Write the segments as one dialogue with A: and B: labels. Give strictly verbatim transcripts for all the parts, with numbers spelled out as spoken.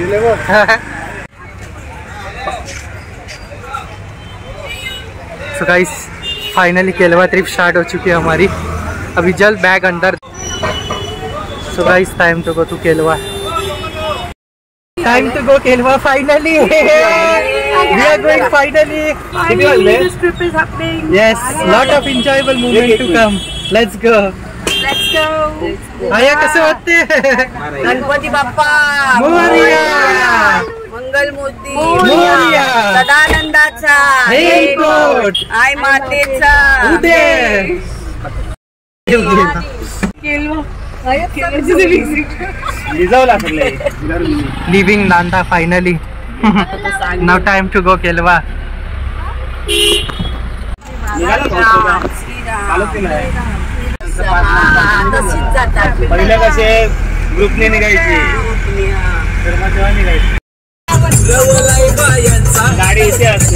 A: So guys finally Kelwa trip start हो चुकी है हमारी। अभी जल्द बैग अंदर। So guys time to go to Kelwa. Time to go Kelwa finally. We are going finally.
B: Finally, this trip is happening.
A: Yes, lot of enjoyable moment to come. Let's go.
B: Let's go.
A: आया कसं वाटते?
B: गणपती बाप्पा
A: मोरया.
B: मंगल मूर्ती
A: Morya.
B: सदानंदाचा
A: Hey God.
B: I मातेचा
A: Uday. Leaving Nanda finally. Now time to go Kelwa.
C: पहिल्या कसे ग्रुपने निघायची गाडी इथे असते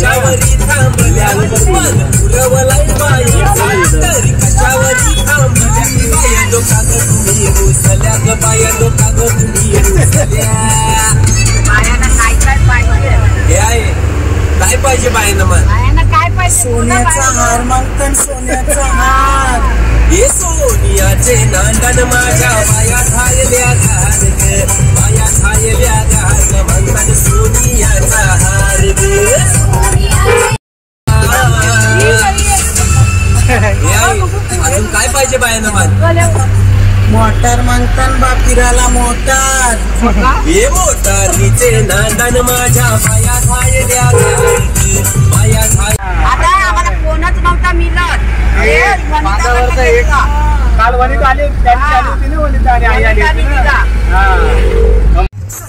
C: काय पाहिजे बाईनं मग
B: काय पाहिजे
C: सोन्याचा हार मागतन सोन्याचा हार हे सोनियाचे नांदन माझ्या बाया थायल्या घाल ग बाया थायल्या घाल म्हणतात सोनियाचा हार ग अजून काय पाहिजे बायानं मग मोटार मागतान बापिराला मोटार हे मोटारीचे नांदन माझ्या बाया थायल्या बाया थाय
B: आता आम्हाला कोणच नव्हता मिळत
C: काल वनित आली त्यांची आली होती ना वनित आणि आई आली होती ना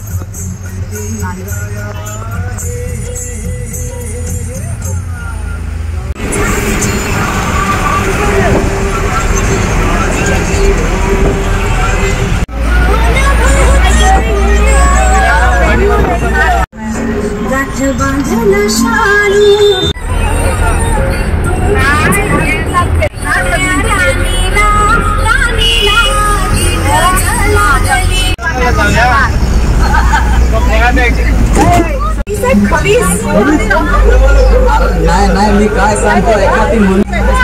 A: नाही नाही मी काय सांगतो एखादी म्हणून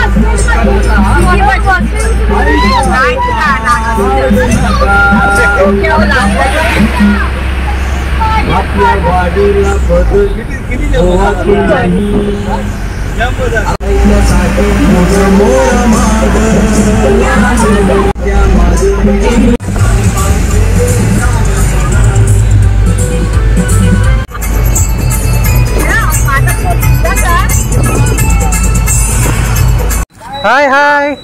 A: आपल्या वाडीला बदल होवा की नाही ऐकण्यासाठी मोठं मोठं मागं त्या मागे हाय हाय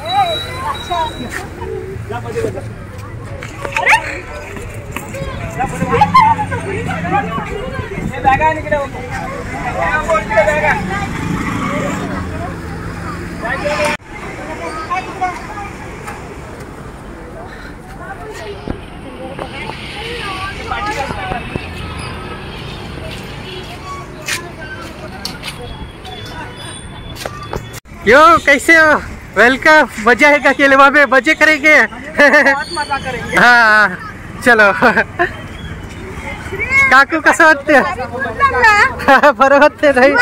A: यो कैसे हो? वेलकम। मजा है क्या केलवा में? मजे करेंगे।
B: बहुत मजा करेंगे।
A: हाँ चलो। काकू कसं वाटते? बरं वाटते नाही?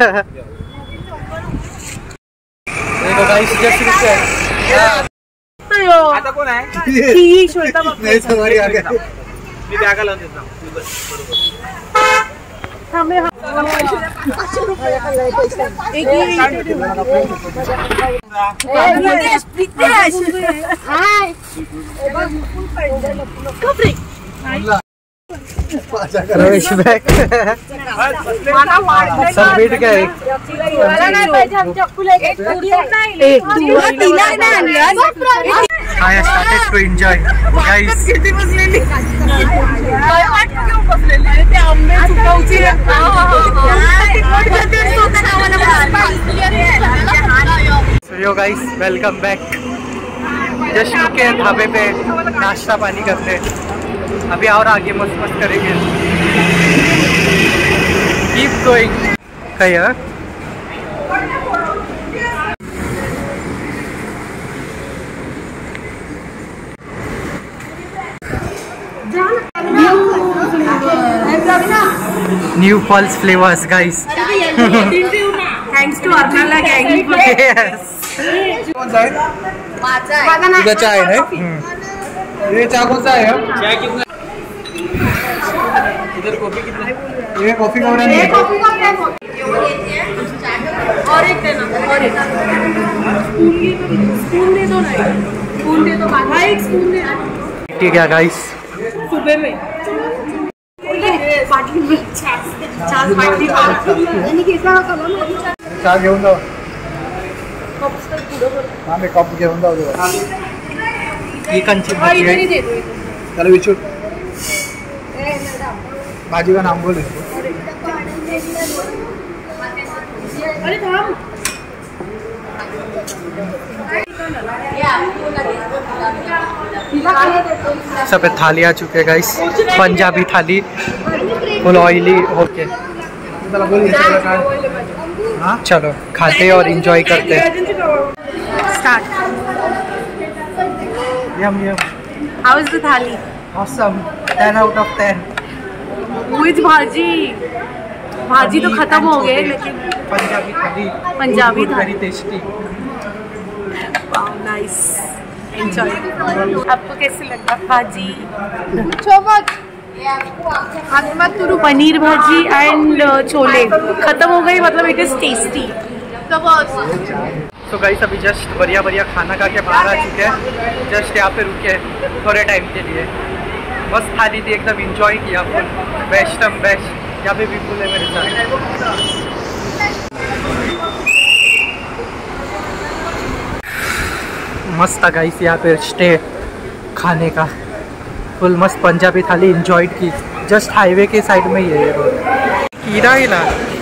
C: आता कोण आहे
B: ती श्वेता
C: मी बॅगा लावून देत ना
A: रमेश बॅग सबमिट काय I started to enjoy guys. So yo guys, welcome back. Just रुके ढाबे पे नाश्ता पानी करने। अभी और आगे मस्त मस्त करेंगे। Keep going. क्या? New Pulse flavours guys.
B: Thanks to Arnala गँग.
D: कौन सा है?
B: माझा आहे.
D: इधर चाय है. ये चाय कौन सा है? चाय कितना? इधर कॉफी कितना है? ये कॉफी का नहीं है.
B: कॉफी का ब्रांड और एक देना. और एक स्पून दे दो ना. स्पून दे दो. भाई एक स्पून दे.
A: ठीक है गाइस.
B: सुबह में बाटली में छाछ छाछ बाटली आणि घेतला होता.
D: चाय घेऊन जाऊ. हाँ मैं कप घेऊन जाऊ.
A: ही कंची भाजी आहे.
D: चलो विचू. भाजी का नाम बोल.
B: अरे थांब.
A: सब पे थाली आ चुके हैं guys. Punjabi thali full oily. Okay हाँ चलो खाते और एंजॉय करते हैं.
B: Start.
A: Yum yum.
B: How is the thali?
A: Awesome. Ten out of ten.
B: Which bhaji. भाजी तो खत्म हो गए लेकिन
A: Punjabi thali.
B: Punjabi
A: very
B: thali.
A: Tasty.
B: Nice. Enjoy. आपको कैसे लगा भाजी? पनीर भाजी एंड छोले खत्म हो गई. मतलब इट इज टेस्टी.
A: तो गाइस अभी जस्ट बढ़िया बढ़िया खाना खा के बाहर आ चुके हैं. जस्ट यहाँ पे रुके थोड़े टाइम के लिए. बस थाली थी एकदम इंजॉय किया फुल. बेस्ट एम बेस्ट. यहाँ पे विपुल है मेरे साथ. मस्त गाइस यहाँ पे स्टे खाने का. फुल मस्त पंजाबी थाली इंजॉय की. जस्ट हाईवे के साइड में ही है ये रोड. कीड़ा हिला.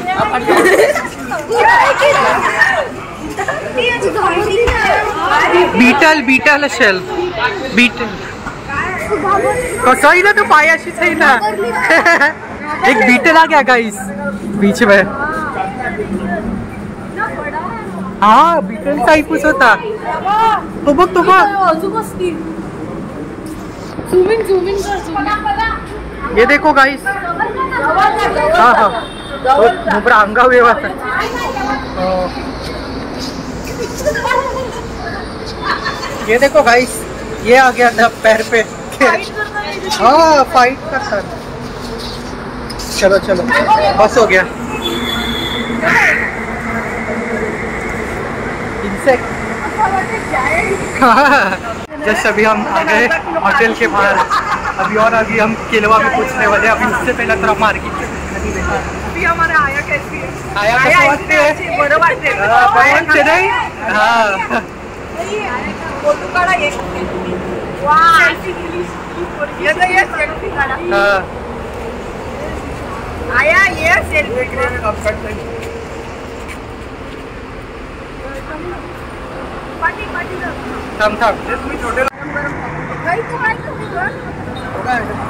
A: बीटल बीटल असेल. बीटल कसं आहे ना तो पायाशीच आहे ना. एक बीटल आ गया गाइस बीच में. हाँ बीटल टाइपच होता. तो बघ तो बघ. ये देखो गाइस. हाँ हाँ पूरा अंगा हुए हुआ था. ये देखो गाइस ये आ गया था पैर पे. हाँ फाइट करता. चलो चलो बस हो गया. इंसेक्ट. जस्ट अभी हम आ गए होटल के बाहर. अभी और अभी हम केलवा में पूछने वाले. अभी उससे पहले थोड़ा मार्केट
B: अभी हमारे आया कैसी है?
A: आया कसं वाटते.
B: बरं वाटते.
A: वाटते नाही. हाँ
B: फोटो काढा. एक सेल्फी केली. ये तो ये सेल्फी काढा.
A: हाँ
B: आया ये सेल्फी. पाटी पाटी
A: थांब थांब.
B: काही तो काय करतो.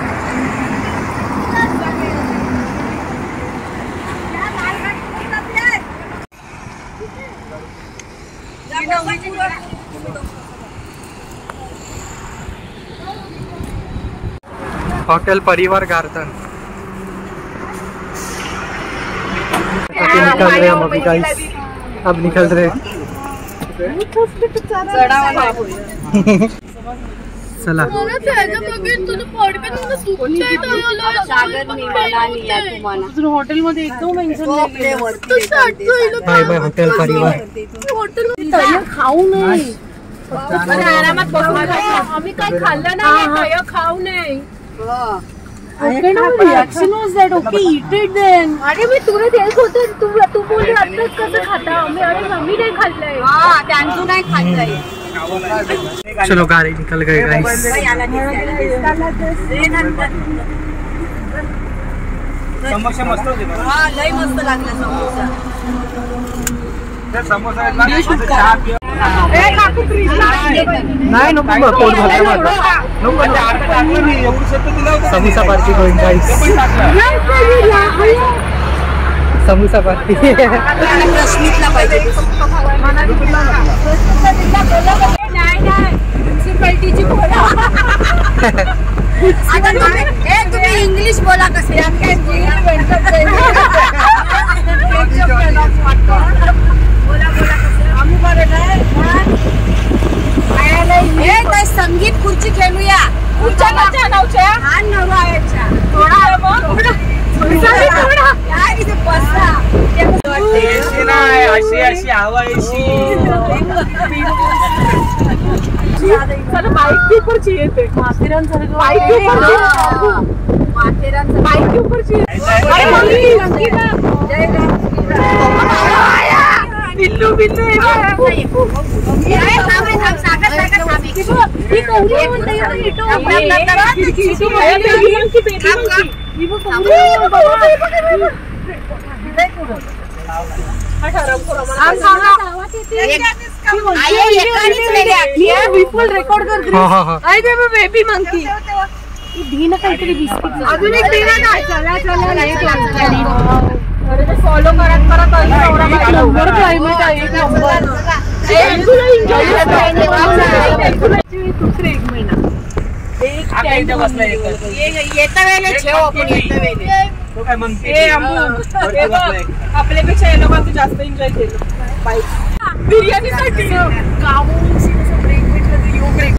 A: होटल परिवार गार्डन. निकल रहे हम अभी गाइस. अब निकल रहे. चला
B: हॉटेल मध्ये एकदम
A: बाय बाय हॉटेल परिवार.
B: खाऊ नये. आरामात बसून आम्ही काही खाल्लं नाही. खाऊ नये. Reaction was that. Okay eat it then. अरे मी तुला तेच होते. तू तू बोलली आत्ताच कसं खाता. आम्ही अरे आम्ही नाही खाल्लंय. हां त्यांचं नाही खाल्लंय.
A: चलो गाड़ी निकल गए गाइस.
D: समोसा मस्त होते.
B: हां लय मस्त लागला समोसा.
D: समोसा
B: ए काकू प्लीज.
A: नाही नको मग पोट भरलं माझं. नको samosa party going guys. Samosa party.
B: रश्मीतला पाहिजे. नाही नाही म्युन्सिपालिटीची बोला. आता तुम्ही ए तुम्ही इंग्लिश बोला. कसे खुर्ची खेळूया. खुर्च्या कशा नवच्या हा नवरा यायच्या थोडा मग थोडा काय इथे बसला
C: एसी नाही अशी अशी हवा एसी.
B: चला बाइक के ऊपर चाहिए थे माथेरान सर बाइक के ऊपर माथेरान सर बाइक के ऊपर चाहिए. अरे मम्मी जय बिल्लू बिल्लू ये थांबे थांब सागर सागर थांब एक ही कोहली म्हणते यार इटो खिडकी की बेबी ही वो कोहली बाबा लय कुठं हा ठरव करू मला आवाज येते आये एकानीच वेगळ्या विपुल रेकॉर्ड कर ग्रीस. आई दे बेबी मंकी ही दीना काहीतरी बिस्किट अजून एक दीना ना चला चला लाईट लागली. अरे ते फॉलो करत करत एवढा नंबर क्लायमेट आहे एक नंबर. तुला एन्जॉय करायचं दुसरे एक महिना एक
C: टाइम बसला एक
B: ये येता वेळेला ठेव आपण येता वेळेला
C: तो काय म्हणते
B: ए अंबू आपल्यापेक्षा या लोकांचं जास्त एन्जॉय केलं बाईक बिर्याणीसाठी गावून सीधा ब्रेक भेटलं यू break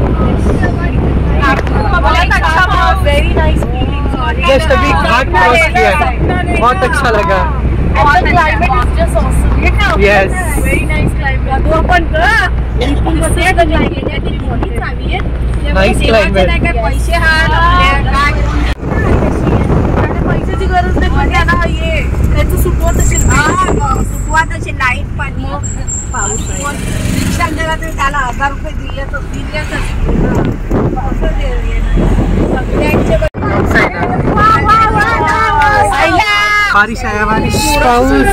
B: very nice feeling.
A: Just अभी घाट क्रॉस किया है, बहुत अच्छा लगा.
B: And the climate is just awesome.
A: Yes.
B: Very nice climate. तो आपण बिलकुल बसले तर climate आहे ती मोठी चावी आहे.
A: Nice climate.
B: काय पैसे हात आपल्या काय पैशाची गरज नाही पण त्याला हे त्याचं सुकवत असेल. हा सुकवत असेल लाईट पाणी पाऊस रिक्षा जरा तरी त्याला हजार रुपये दिले तर दिलेच असं सगळ्यांचे
A: बारिश आया बारिश पाऊस.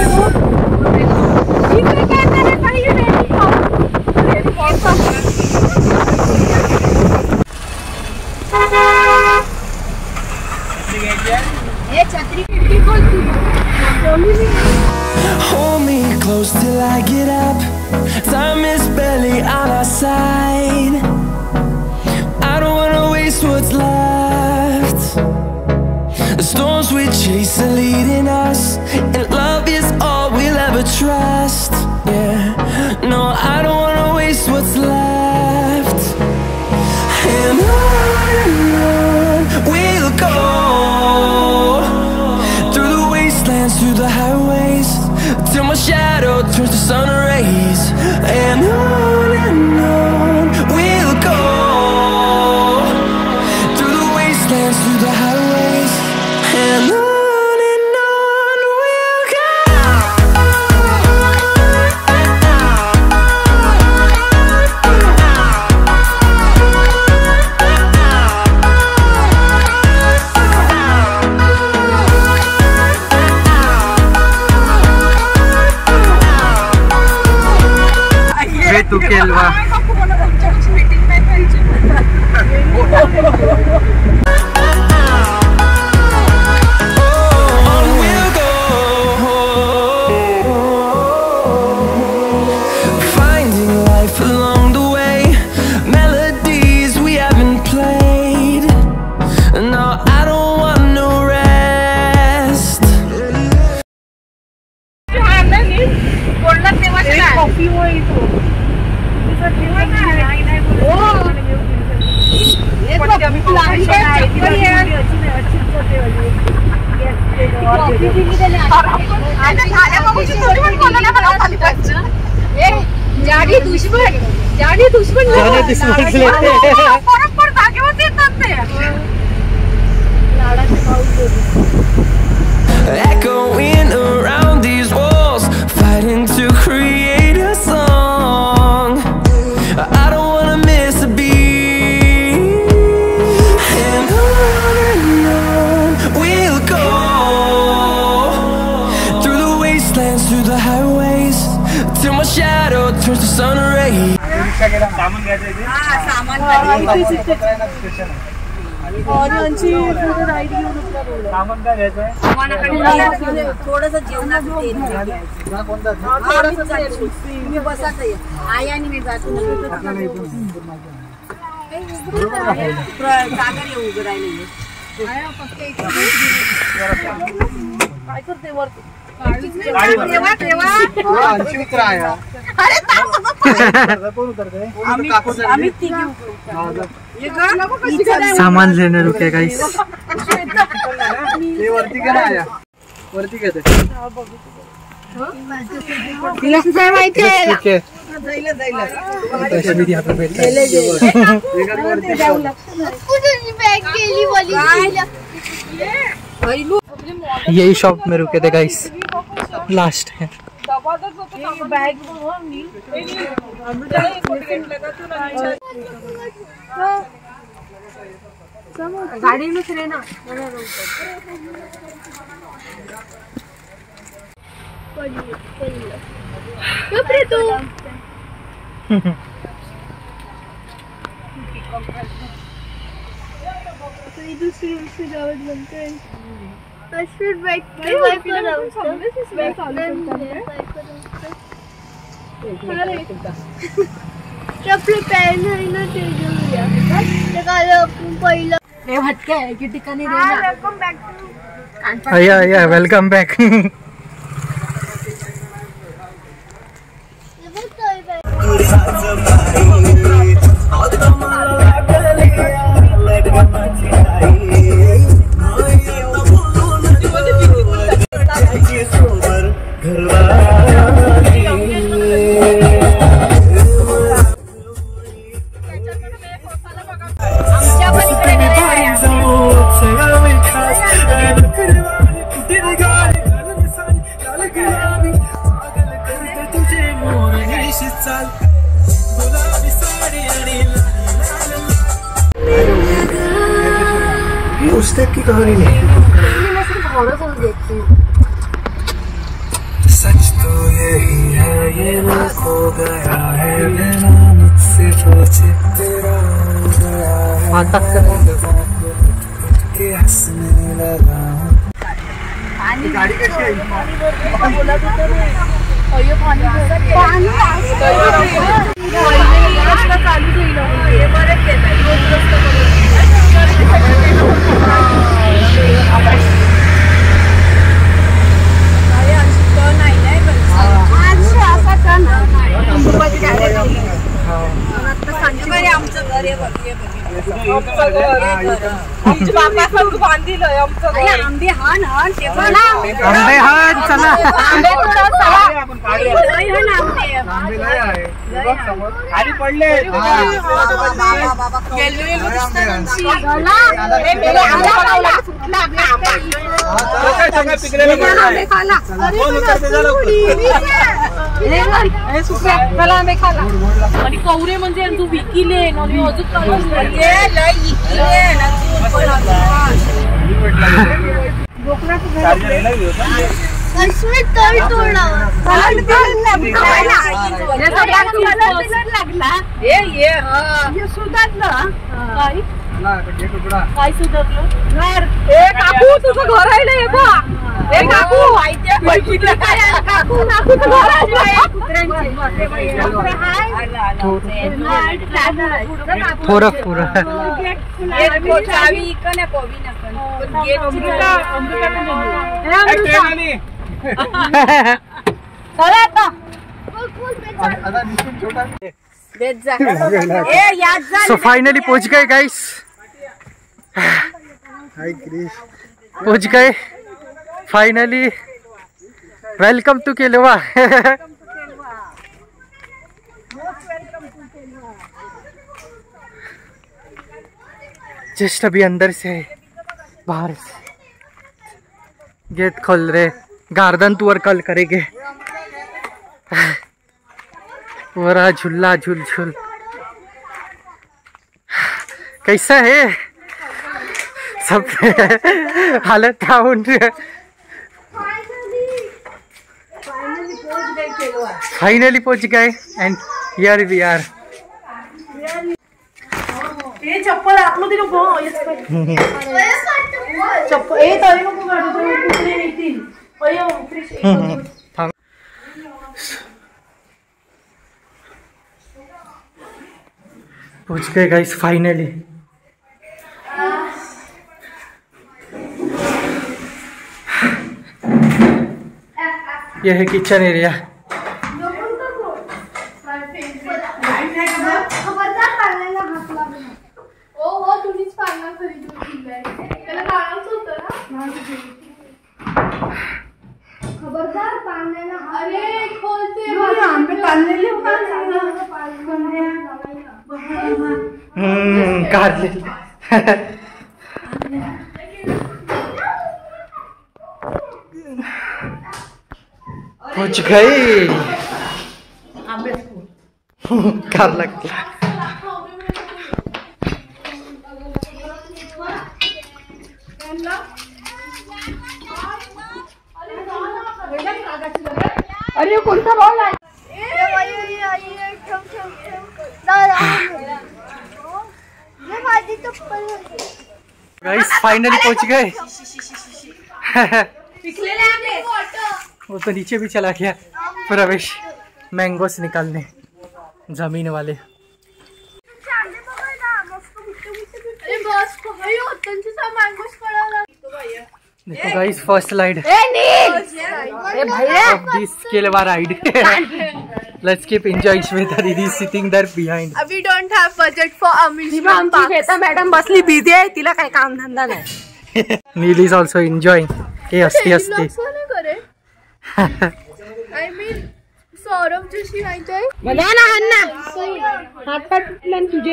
C: Hold me close till I get up. Time is barely on our side. I don't wanna waste what's left. The storms we chase are leading us, and love is all we'll ever trust. Yeah, no, I don't wanna waste what's left. And on and on we'll go, through the wastelands, through the highways, till my shadow turns to sun rays. And on and on we'll go, through the wastelands, through the highways, and on and on we'll go.
A: वे तू केलवा.
B: जानी दुश्मन जानी दुश्मन
A: जानी दुश्मन लेते हैं.
B: परत परत जागेवरती येतात ते लाडाचे पाऊस
C: Echoing around these walls, fighting to create a song. I don't wanna miss a beat. And on and on we'll go, through the wastelands, through the highways, till my shadow turns to sun rays.
D: सामान घ्यायचं इथे.
B: हा सामान
D: station
B: और यांची पूर्ण ride घेऊन आपला रोड आहे.
D: सामान काय घ्यायचंय?
B: थोडंसं जेवणाचं तेल घ्यायचं.
D: हा, कोणता?
B: थोडंसं जायचं. तुम्ही बसाच आहे. आई आणि मी जातो ना. सागर येऊ उभं राहिले. काय करते वरती? तेव्हा तेव्हा
D: ऐंशी उतरा आहे.
B: अरे थांब.
A: सामान लेने रुके गाइस।
D: वरती का आया वरती घेते
A: यही शॉप में रुके थे गाइस, लास्ट है।
B: गाड़ी में से रहना।
E: दूसरी सजावट बनते हैं।
A: या वेलकम बैक।
D: उस तक की कहानी नहीं,
B: मैं सिर्फ हॉरर फिल्म देखती हूँ।
C: सच तो यही है, ये ना खो गया है बिना मुझसे सोचे तेरा हो गया है के हंसने लगा।
D: गाड़ी कैसी आई?
B: बोला तो पानी पानी आंबे हान हान
A: आंबे हान चला
D: खाली पडले
B: आणि कवरे म्हणजे तू विकिले आणि अजून काय सुधारलं? काकू तुझं घर आहे ना? हे काकू काकू काकूचं घर
A: पूरा पूरा सो फाइनली पहुंच गए गाइस, पहुंच गए finally. Welcome to Kelwa. Just अभी अंदर से बाहर से गेट खोल रहे, गार्डन टूर कल करेंगे। पूरा झूला झूल झूल। कैसा है सब? हालत डाउन। फाइनली पहुंच गए एंड हियर वी आर।
B: ए चप्पल आतमध्ये नको चप्पल ए तरी नको काढू तो कुठे येतील अयो फ्रेश
A: थांब। पहुंच गए गाइस फाइनली। यह है किचन एरिया।
B: खबरदार पाळण्याला हात लागू नये.
E: ओ हो तुम्हीच पाळणा खरीदून दिलाय. त्याला काढायचं होतं ना.
B: खबरदार पाळण्याला हात.
E: अरे खोलते.
B: आम्ही पाळलेले
A: हम्म काढलेले. पहुंच गए. कार लगता.
B: अरे कोणता बॉल आहे?
A: गाइस फाइनली पहुंच गए. वो तो नीचे भी चला गया प्रवेश मैंगोस निकालने जमीन वाले. देखो guys first ride of this Kelwa ride. Let's keep enjoying. Shweta Didi is sitting there behind.
E: We don't have budget for amusement park.
B: Shweta madam बसली बिझी आहे, तिला काही काम धंदा नाही.
A: Neil is also enjoying. हे असते असते.
E: I mean सौरभ जोशी माहिती आहे.
B: मला ना हन्ना हात पाय तुटले ना तुझे.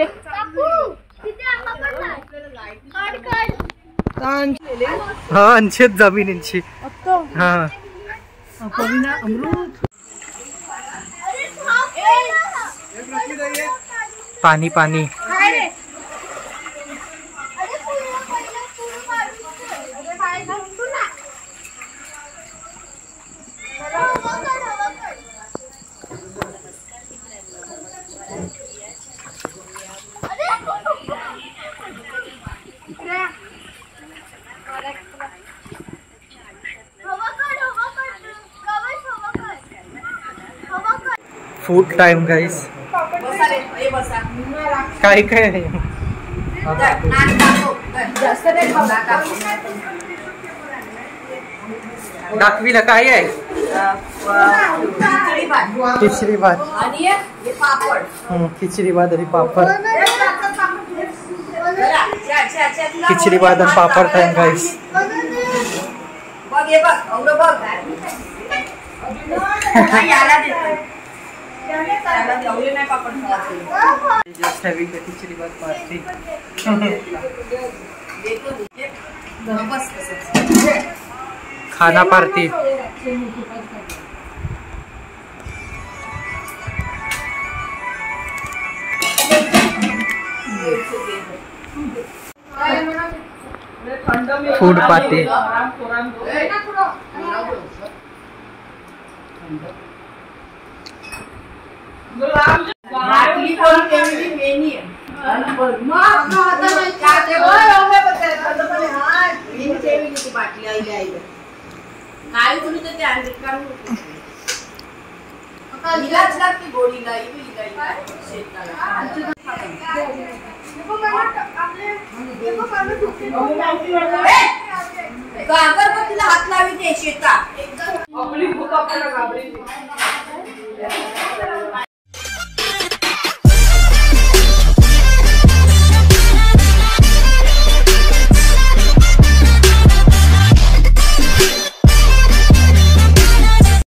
A: हा अंशेत जमिनींची. हा पाणी पाणी. Food time guys. काय काय आहे? दाखवीला काय आहे? खिचडी भात. हम्म खिचडी भात आणि पापड. खिचडी भात आणि papad time guys. Just having the khichdi bhat party. खाना पार्टी. Food party.
B: अगरबत्तीला हात लावी ते शेतात.